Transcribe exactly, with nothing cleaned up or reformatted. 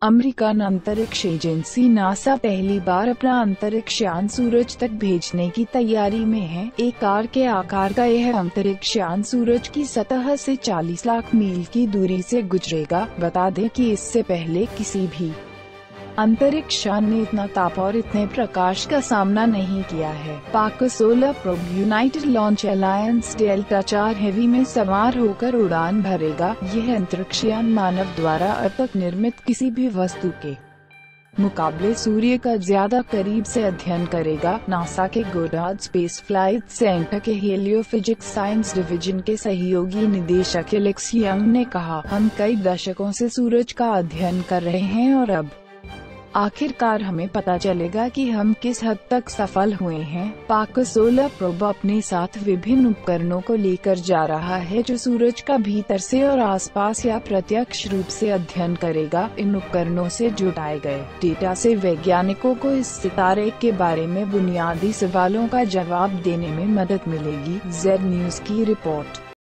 American अंतरिक्ष agency NASA पहली बार अपना अंतरिक्ष यान सूरज तक भेजने की तैयारी में है। एक कार के आकार का यह अंतरिक्ष यान सूरज की सतह से चालीस लाख मील की दूरी से गुजरेगा। बता दें कि इससे पहले किसी भी अंतरिक्ष यान ने इतना ताप और इतने प्रकाश का सामना नहीं किया है। Parker solar probe United launch alliance Delta चार हेवी में सवार होकर उड़ान भरेगा। यह अंतरिक्ष यान मानव द्वारा अब तक निर्मित किसी भी वस्तु के मुकाबले सूर्य का ज्यादा करीब से अध्ययन करेगा। नासा के गोडार्ड स्पेस फ्लाइट सेंटर के हेलियोफिजिक्स साइंस डिवीजन के सहयोगी निदेशक एलेक्स यंग ने कहा, हम कई दशकों से सूरज का अध्ययन कर रहे हैं और अब आखिरकार हमें पता चलेगा कि हम किस हद तक सफल हुए हैं। पाक सोलर प्रोब अपने साथ विभिन्न उपकरणों को लेकर जा रहा है जो सूरज का भीतर से और आसपास या प्रत्यक्ष रूप से अध्ययन करेगा। इन उपकरणों से जुटाए गए डेटा से वैज्ञानिकों को इस सितारे के बारे में बुनियादी सवालों का जवाब देने में मदद मिलेगी। जेड न्यूज की रिपोर्ट।